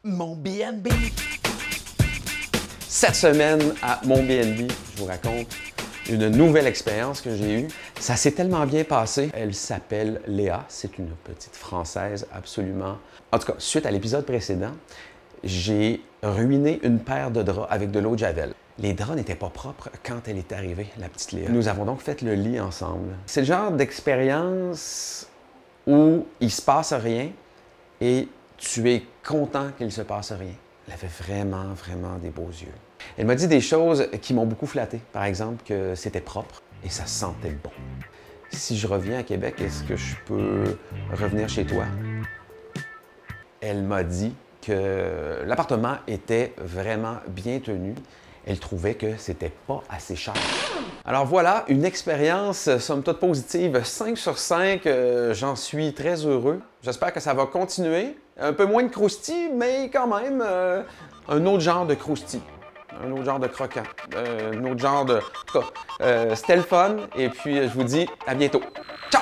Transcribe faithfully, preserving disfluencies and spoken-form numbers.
Mon B and B. Cette semaine, à mon B and B, je vous raconte une nouvelle expérience que j'ai eue. Ça s'est tellement bien passé. Elle s'appelle Léa. C'est une petite Française absolument... En tout cas, suite à l'épisode précédent, j'ai ruiné une paire de draps avec de l'eau de Javel. Les draps n'étaient pas propres quand elle est arrivée, la petite Léa. Nous avons donc fait le lit ensemble. C'est le genre d'expérience où il se passe rien et tu es content qu'il se passe rien. Elle avait vraiment, vraiment des beaux yeux. Elle m'a dit des choses qui m'ont beaucoup flatté. Par exemple, que c'était propre et ça sentait bon. Si je reviens à Québec, est-ce que je peux revenir chez toi? Elle m'a dit que l'appartement était vraiment bien tenu. Elle trouvait que c'était pas assez cher. Alors voilà, une expérience somme toute positive, cinq sur cinq, euh, j'en suis très heureux. J'espère que ça va continuer. Un peu moins de croustilles, mais quand même euh, un autre genre de croustilles. Un autre genre de croquant. Euh, un autre genre de... En tout cas, euh, c'était le fun et puis je vous dis à bientôt. Ciao!